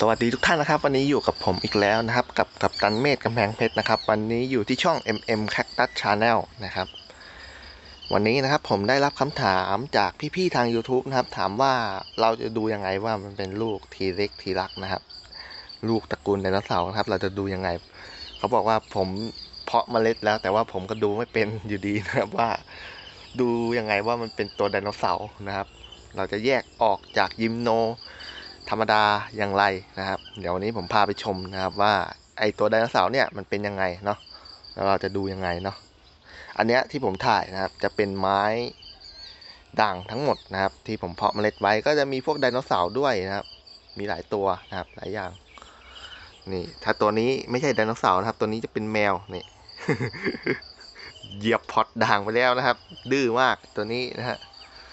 สวัสดีทุกท่านนะครับวันนี้อยู่กับผมอีกแล้วนะครับกับกัปตันเมธกำแพงเพชรนะครับวันนี้อยู่ที่ช่อง MM Cactus Channel นะครับวันนี้นะครับผมได้รับคำถามจากพี่ๆทาง YouTube นะครับถามว่าเราจะดูยังไงว่ามันเป็นลูกทีเล็กทีรักนะครับลูกตระกูลไดโนเสาร์นะครับเราจะดูยังไงเขาบอกว่าผมเพาะเมล็ดแล้วแต่ว่าผมก็ดูไม่เป็นอยู่ดีนะครับว่าดูยังไงว่ามันเป็นตัวไดโนเสาร์นะครับเราจะแยกออกจากยิมโนธรรมดาอย่างไรนะครับเดี๋ยววันนี้ผมพาไปชมนะครับว่าไอตัวไดโนเสาร์เนี่ยมันเป็นยังไงเนาะแล้วเราจะดูยังไงเนาะอันเนี้ยที่ผมถ่ายนะครับจะเป็นไม้ด่างทั้งหมดนะครับที่ผมเพาะเมล็ดไว้ก็จะมีพวกไดโนเสาร์ด้วยนะครับมีหลายตัวนะครับหลายอย่างนี่ถ้าตัวนี้ไม่ใช่ไดโนเสาร์นะครับตัวนี้จะเป็นแมวนี่ เหยียบพอตด่างไปแล้วนะครับดื้อมากตัวนี้นะฮะ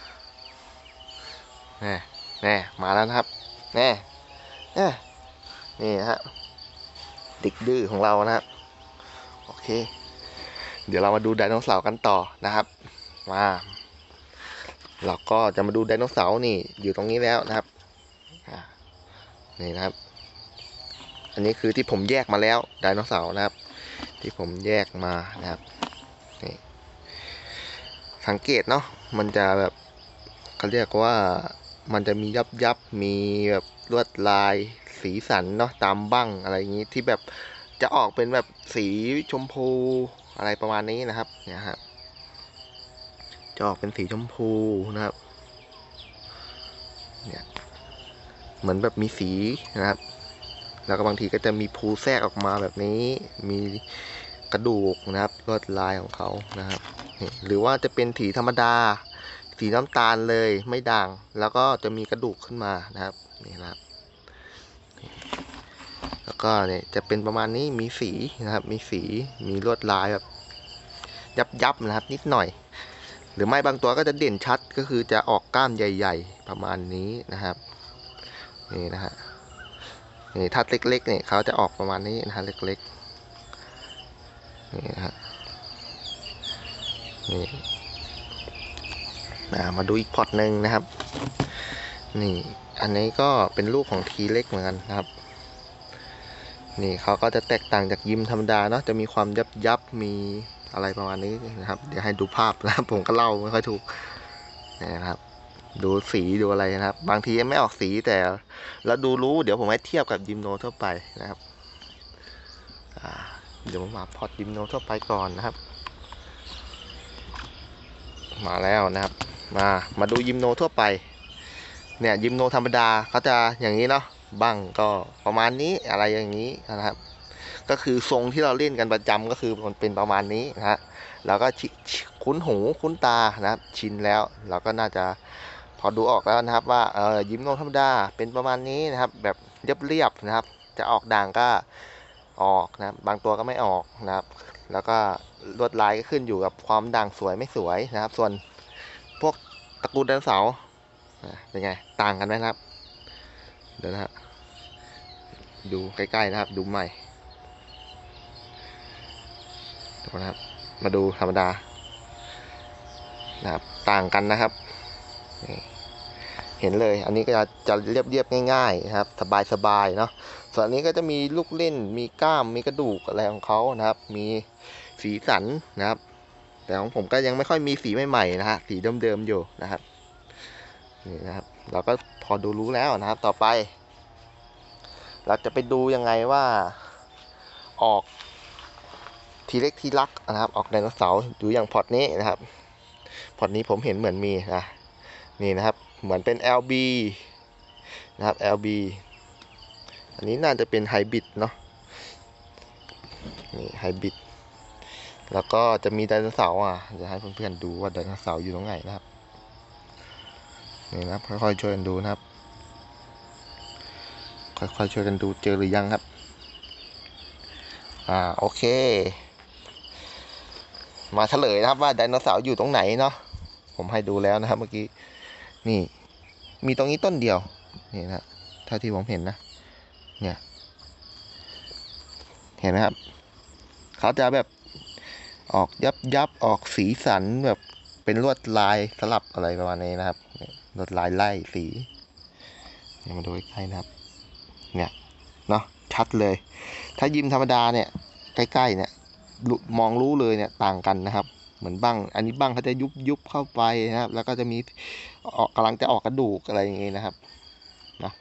แน่มาแล้วนะครับแน่นี่ฮะเด็กดื้อของเรานะครับโอเคเดี๋ยวเรามาดูไดโนเสาร์กันต่อนะครับมาเราก็จะมาดูไดโนเสาร์นี่อยู่ตรงนี้แล้วนะครับนี่นะครับอันนี้คือที่ผมแยกมาแล้วไดโนเสาร์นะครับที่ผมแยกมานะครับนี่สังเกตเนาะมันจะแบบเขาเรียกว่ามันจะมียับมีแบบลวดลายสีสันเนาะตามบั้งอะไรอย่างนี้ที่แบบจะออกเป็นแบบสีชมพูอะไรประมาณนี้นะครับเนี่ยฮะจะออกเป็นสีชมพูนะครับเนี่ยเหมือนแบบมีสีนะครับแล้วก็บางทีก็จะมีภูแทรกออกมาแบบนี้มีกระดูกนะครับลวดลายของเขานะครับหรือว่าจะเป็นสีธรรมดาสีน้ำตาลเลยไม่ด่างแล้วก็จะมีกระดูกขึ้นมานะครับนี่นะครับแล้วก็เนี่ยจะเป็นประมาณนี้มีสีนะครับมีสีมีลวดลายแบบยับนะครับนิดหน่อยหรือไม่บางตัวก็จะเด่นชัดก็คือจะออกก้ามใหญ่ๆประมาณนี้นะครับนี่นะฮะนี่ถ้าเล็กๆเนี่ยเขาจะออกประมาณนี้นะฮะเล็กๆนี่นะฮะนี่มาดูอีกพอร์ตหนึ่งนะครับนี่อันนี้ก็เป็นลูกของทีเล็กเหมือนกันนะครับนี่เขาก็จะแตกต่างจากยิมธรรมดาเนาะจะมีความยับมีอะไรประมาณนี้นะครับเดี๋ยวให้ดูภาพนะครับผมก็เล่าไม่ค่อยถูกนะครับดูสีดูอะไรนะครับบางทีไม่ออกสีแต่เราดูรู้เดี๋ยวผมให้เทียบกับยิมโนทั่วไปนะครับเดี๋ยวผมมาพอร์ตยิมโนทั่วไปก่อนนะครับมาแล้วนะครับมาดูยิมโนทั่วไปเนี่ยยิมโนธรรมดาเขาจะอย่างนี้เนาะบ้างก็ประมาณนี้อะไรอย่างนี้นะครับก็คือทรงที่เราเล่นกันประจำก็คือมันเป็นประมาณนี้นะฮะเราก็คุ้นหูคุ้นตานะครับชินแล้วเราก็น่าจะพอดูออกแล้วนะครับว่ายิมโนธรรมดาเป็นประมาณนี้นะครับแบบเรียบๆนะครับจะออกด่างก็ออกนะบางตัวก็ไม่ออกนะครับแล้วก็ลวดลายก็ขึ้นอยู่กับความด่างสวยไม่สวยนะครับส่วนพวกตระกูลไดโนเสาร์เป็นไงต่างกันไหมครับเดี๋ยวนะฮะดูใกล้ๆนะครับดูใหม่ดูนะครับมาดูธรรมดานะครับต่างกันนะครับเห็นเลยอันนี้ก็จะเรียบง่ายๆนะครับสบายๆเนาะส่วนอันนี้ก็จะมีลูกเล่นมีกล้ามมีกระดูกอะไรของเขานะครับมีสีสันนะครับแต่ของผมก็ยังไม่ค่อยมีสีใหม่ๆนะฮะสีเดิมๆอยู่นะครับนี่นะครับเราก็พอดูรู้แล้วนะครับต่อไปเราจะไปดูยังไงว่าออกทีเล็กทีรักนะครับออกไดโนเสาร์ดูอย่างพอร์ตนี้นะครับพอร์ตนี้ผมเห็นเหมือนมีนะนี่นะครับเหมือนเป็น LB นะครับ LB อันนี้น่าจะเป็นไฮบริดเนาะนี่ไฮบริดแล้วก็จะมีไดโนเสาร์จะให้เพื่อนๆดูว่าไดโนเสาร์อยู่ตรงไหนนะครับนี่นะครับค่อยๆช่วยกันดูนะครับค่อยๆช่วยกันดูเจอหรือยังครับโอเคมาเฉลยนะครับว่าไดโนเสาร์อยู่ตรงไหนเนาะผมให้ดูแล้วนะครับเมื่อกี้นี่มีตรงนี้ต้นเดียวนี่นะเท่าที่ผมเห็นนะเนี่ยเห็นไหมครับเขาจะแบบออกยับออกสีสันแบบเป็นลวดลายสลับอะไรประมาณนี้นะครับลวดลายไล่สีมาดูใกล้ๆนะครับเนี่ยเนาะชัดเลย ถ้ายิมธรรมดาเนี่ยใกล้ๆเนี่ยมองรู้เลยเนี่ยต่างกันนะครับ เหมือนบั้งอันนี้บั้งเขาจะยุบเข้าไปนะครับ แล้วก็จะมีกำลังจะออกกระดูกอะไรอย่างงี้นะครับเนาะ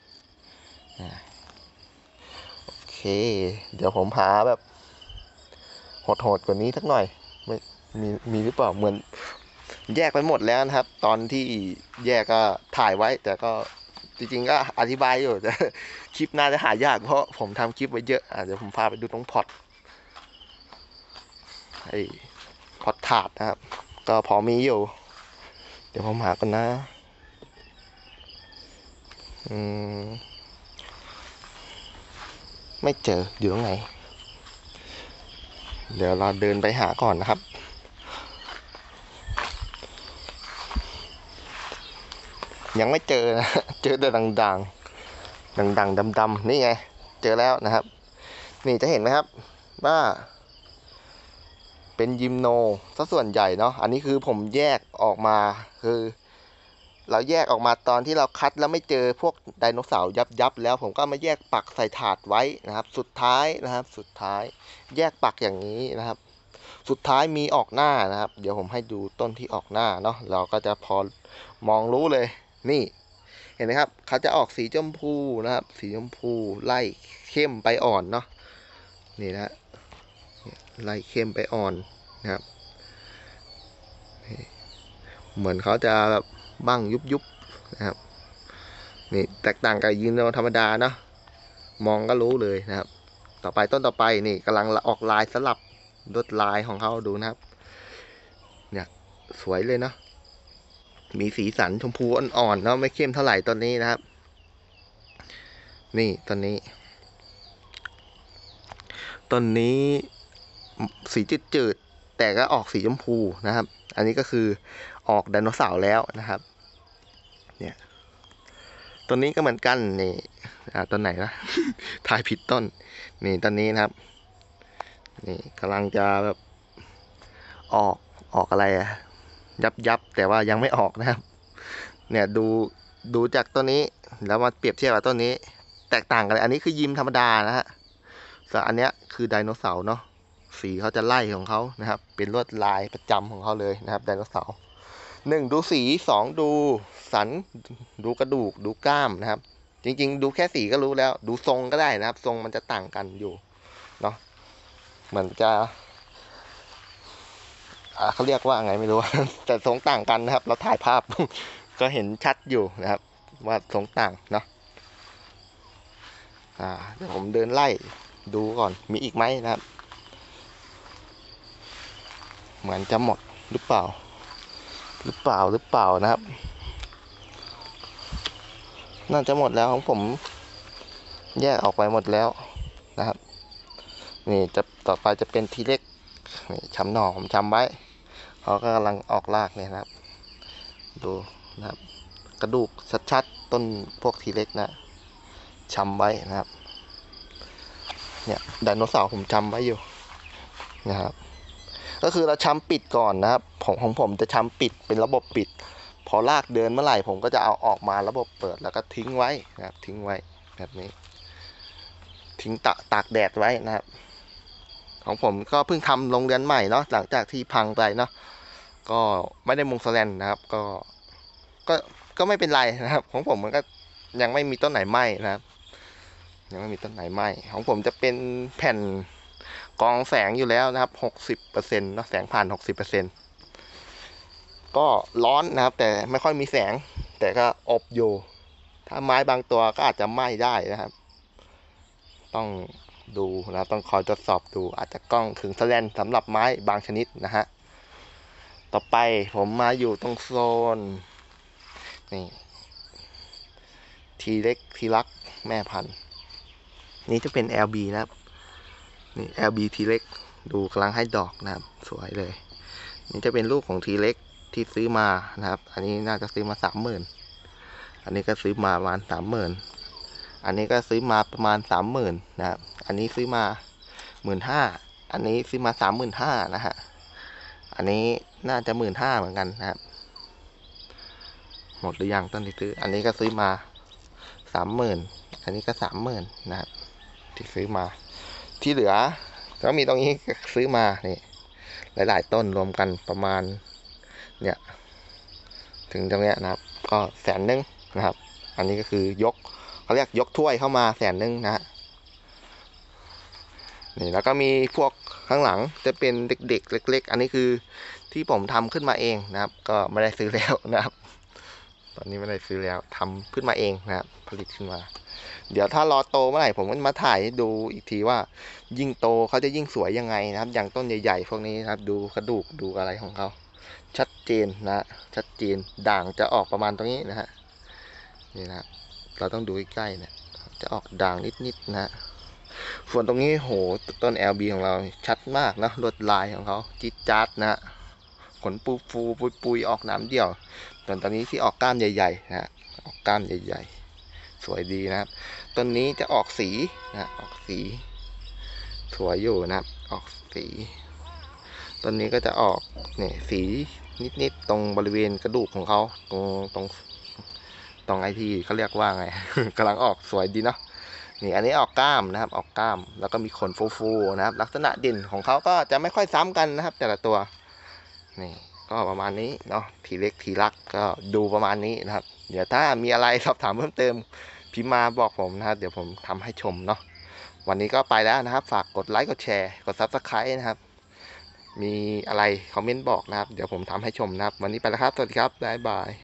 โอเค เดี๋ยวผมหาแบบโหดกว่านี้สักหน่อยไม่มีหรือเปล่าเหมือนแยกไปหมดแล้วนะครับ ตอนที่แยกก็ถ่ายไว้ แต่ก็จริงๆก็อธิบายอยู่แต่คลิปน่าจะหายากเพราะผมทำคลิปไว้เยอะเดี๋ยวผมพาไปดูตรงพอร์ตไอ้พอร์ตถาดนะครับ ก็พอมีอยู่ เดี๋ยวผมหากันนะไม่เจออยู่ตรงไหนเดี๋ยวเราเดินไปหาก่อนนะครับยังไม่เจอนะเจอแต่ดังดำๆนี่ไงเจอแล้วนะครับนี่จะเห็นไหมครับว่าเป็นยิมโนซะส่วนใหญ่เนาะอันนี้คือผมแยกออกมาคือเราแยกออกมาตอนที่เราคัดแล้วไม่เจอพวกไดโนเสาร์ยับแล้วผมก็มาแยกปักใส่ถาดไว้นะครับสุดท้ายแยกปักอย่างนี้นะครับสุดท้ายมีออกหน้านะครับเดี๋ยวผมให้ดูต้นที่ออกหน้าเนาะเราก็จะพอมองรู้เลยนี่เห็นไหมครับเขาจะออกสีชมพูนะครับสีชมพูไล่เข้มไปอ่อนเนาะนี่นะไล่เข้มไปอ่อนนะครับเหมือนเขาจะแบบบั้งยุบนะครับนี่แตกต่างกับยีนธรรมดาเนาะมองก็รู้เลยนะครับต่อไปต้นต่อไปนี่กำลังออกลายสลับลวดลายของเขาดูนะครับเนี่ยสวยเลยเนาะมีสีสันชมพูอ่อนๆเนาะไม่เข้มเท่าไหร่ตอนนี้นะครับนี่ตอนนี้สีจืดๆแต่ก็ออกสีชมพูนะครับอันนี้ก็คือออกไดโนเสาร์แล้วนะครับเนี่ยต้นนี้ก็เหมือนกันนี่ต้นไหนนะ ถ่ายผิดต้นนี่ต้นนี้นะครับนี่กำลังจะแบบออกอะไรยับแต่ว่ายังไม่ออกนะครับเนี่ยดูจากต้นนี้แล้วมาเปรียบเทียบกับต้นนี้แตกต่างกันเลยอันนี้คือยิมธรรมดานะฮะส่วนอันเนี้ยคือไดโนเสาร์เนาะสีเขาจะไล่ของเขานะครับเป็นลวดลายประจำของเขาเลยนะครับไดโนเสาร์1ดูสี2ดูสันดูกระดูกดูกล้ามนะครับจริงๆดูแค่สีก็รู้แล้วดูทรงก็ได้นะครับทรงมันจะต่างกันอยู่เนาะเหมือนจะเขาเรียกว่าไงไม่รู้ แต่ทรงต่างกันนะครับเราถ่ายภาพ ก็เห็นชัดอยู่นะครับว่าทรงต่างเนาะเดี๋ยวผมเดินไล่ดูก่อนมีอีกไหมนะครับเหมือนจะหมดหรือเปล่านะครับน่าจะหมดแล้วของผมแยกออกไปหมดแล้วนะครับนี่จะต่อไปจะเป็นทีเล็กนี่ช้ำหน่อผมช้ำไว้เขาก็กำลังออกรากเนี่ยนะครับดูนะครับกระดูกชัดๆต้นพวกทีเล็กนะช้ำไว้นะครับเนี่ยไดโนเสาร์ผมช้ำไว้อยู่นะครับก็คือเราช้ำปิดก่อนนะครับของผมจะช้ำปิดเป็นระบบปิดพอรากเดินเมื่อไหร่ผมก็จะเอาออกมาระบบเปิดแล้วก็ทิ้งไว้นะครับทิ้งไว้แบบนี้ทิ้งตากแดดไว้นะครับของผมก็เพิ่งทำโรงเรือนใหม่เนาะหลังจากที่พังไปเนาะก็ไม่ได้มุงแสแลนนะครับก็ก็ไม่เป็นไรนะครับของผมมันก็ยังไม่มีต้นไหนไหม้นะครับยังไม่มีต้นไหนไหม้ของผมจะเป็นแผ่นกรองแสงอยู่แล้วนะครับ60%เนาะแสงผ่าน60%ก็ร้อนนะครับแต่ไม่ค่อยมีแสงแต่ก็อบอยู่ถ้าไม้บางตัวก็อาจจะไหม้ได้นะครับต้องดูนะต้องคอยตรวจสอบดูอาจจะกล้องขึงแสแลนสำหรับไม้บางชนิดนะฮะต่อไปผมมาอยู่ตรงโซนนี่ทีเล็กทีรักแม่พันธุ์นี่จะเป็น LB นะครับนี่ LB ทีเล็กดูกำลังให้ดอกนะครับสวยเลยนี่จะเป็นลูกของทีเล็กที่ซื้อมานะครับอันนี้น่าจะซื้อมา30,000อันนี้ก็ซื้อมาประมาณ30,000อันนี้ก็ซื้อมาประมาณ30,000นะครับอันนี้ซื้อมา15,000อันนี้ซื้อมา35,000นะฮะอันนี้น่าจะ15,000เหมือนกันนะครับหมดหรือยังต้นที่ซื้ออันนี้ก็ซื้อมา30,000อันนี้ก็30,000นะครับที่ซื้อมาที่เหลือก็มีตรงนี้ซื้อมานี่หลายๆต้นรวมกันประมาณเนี่ยถึงตรงเนี้ยนะครับก็100,000นะครับอันนี้ก็คือยกเขาเรียกยกถ้วยเข้ามา100,000นะฮะนี่แล้วก็มีพวกข้างหลังจะเป็นเด็กๆเล็กๆอันนี้คือที่ผมทำขึ้นมาเองนะครับก็ไม่ได้ซื้อแล้วนะครับตอนนี้ไม่ได้ซื้อแล้วทำขึ้นมาเองนะครับผลิตขึ้นมาเดี๋ยวถ้ารอโตเมื่อไหร่ผมก็มาถ่ายให้ดูอีกทีว่ายิ่งโตเขาจะยิ่งสวยยังไงนะครับอย่างต้นใหญ่ๆพวกนี้นะครับดูกระดูกดูอะไรของเขาชัดเจนนะชัดเจนด่างจะออกประมาณตรงนี้นะฮะนี่นะเราต้องดูใกล้ๆเนี่ยจะออกด่างนิดๆนะส่วนตรงนี้โหต้น LB ของเราชัดมากนะลวดลายของเขาจิ๊ดจ๊าดนะขนปูฟูปุยๆออกน้ำเดี่ยวส่วนตอนนี้ที่ออกก้านใหญ่ๆนะออกก้านใหญ่ๆสวยดีนะครับต้นนี้จะออกสีนะออกสีสวยอยู่นะครับออกสีต้นนี้ก็จะออกเนี่ยสีนิดๆตรงบริเวณกระดูกของเขาตรงไอที่เขาเรียกว่าไง กำลังออกสวยดีเนาะนี่อันนี้ออกก้ามนะครับออกก้ามแล้วก็มีขนฟูๆนะครับลักษณะเด่นของเขาก็จะไม่ค่อยซ้ำกันนะครับแต่ละตัวนี่ก็ประมาณนี้เนาะทีเล็กทีรักก็ดูประมาณนี้นะครับเดี๋ยวถ้ามีอะไรสอบถามเพิ่มเติมพิมพ์มาบอกผมนะครับเดี๋ยวผมทำให้ชมเนาะวันนี้ก็ไปแล้วนะครับฝากกดไลค์กดแชร์กด Subscribe นะครับมีอะไรคอมเมนต์บอกนะครับเดี๋ยวผมทำให้ชมนะครับวันนี้ไปแล้วครับสวัสดีครับบ๊ายบาย